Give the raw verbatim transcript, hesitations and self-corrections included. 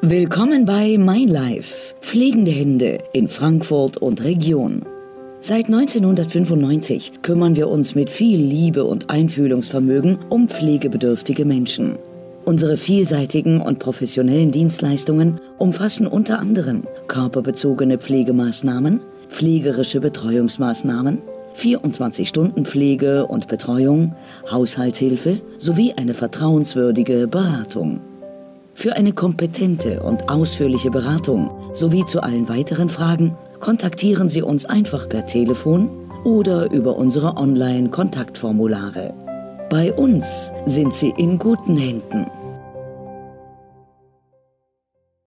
Willkommen bei MeinLife, pflegende Hände in Frankfurt und Region. Seit neunzehnhundertfünfundneunzig kümmern wir uns mit viel Liebe und Einfühlungsvermögen um pflegebedürftige Menschen. Unsere vielseitigen und professionellen Dienstleistungen umfassen unter anderem körperbezogene Pflegemaßnahmen, pflegerische Betreuungsmaßnahmen, vierundzwanzig-Stunden-Pflege und Betreuung, Haushaltshilfe sowie eine vertrauenswürdige Beratung. Für eine kompetente und ausführliche Beratung sowie zu allen weiteren Fragen kontaktieren Sie uns einfach per Telefon oder über unsere Online-Kontaktformulare. Bei uns sind Sie in guten Händen.